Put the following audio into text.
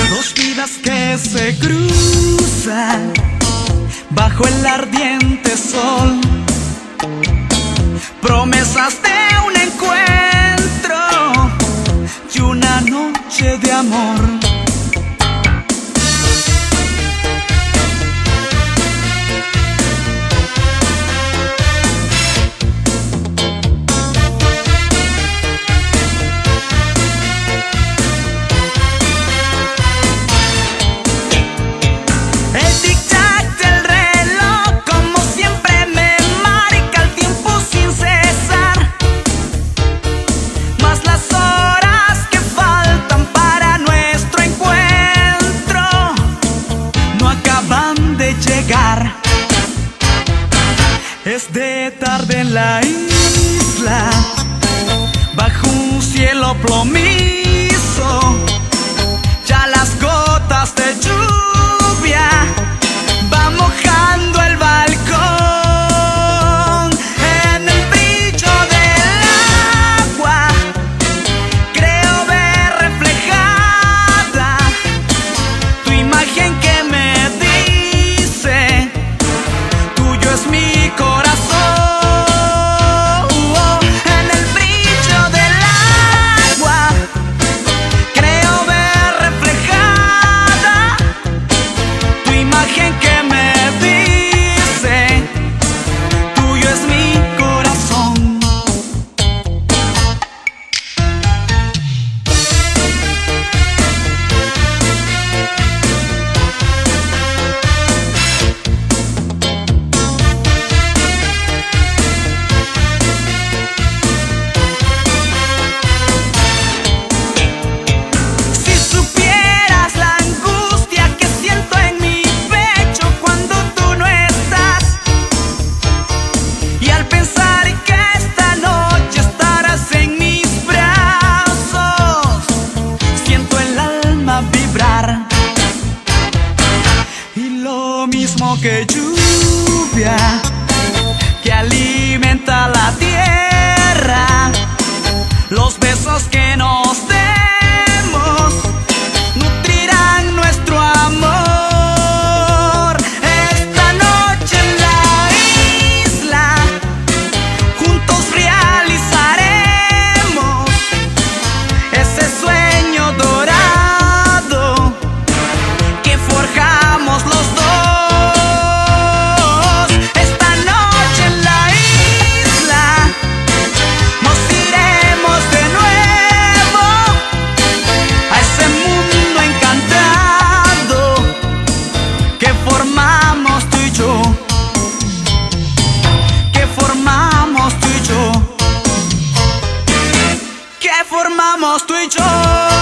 Dos vidas que se cruzan bajo el ardiente sol, promesas de un encuentro y una noche de amor. Es de tarde en la isla, bajo un cielo plomizo, ya las gotas de lluvia van mojando el balcón. En el brillo del agua creo ver reflejada tu imagen que me dice: tuyo es mi corazón. Que lluvia que alimenta la tierra, los besos que nos demos nutrirán nuestro amor. Esta noche en la isla juntos realizaremos ese sueño dorado que forjamos los dos. Formamos tú y yo.